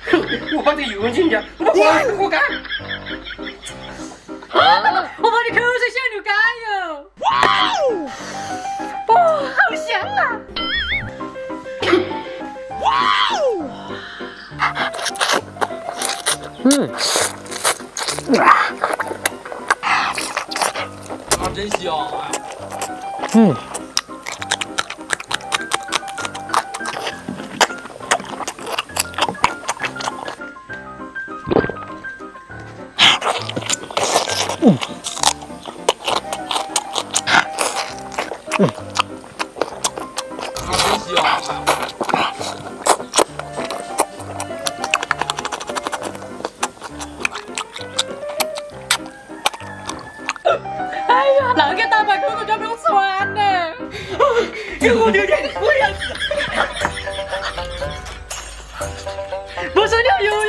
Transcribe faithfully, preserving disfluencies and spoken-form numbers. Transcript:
我把这油温进去，我把黄水活干。 啊！我把你口水香流干哟！哇哦！哇，好香啊！哇哦！嗯，啊，真香啊！嗯。 嗯，嗯，真香！哎呀，那个大白口口就不用吃完呢。给我留点，我要吃。不是你要油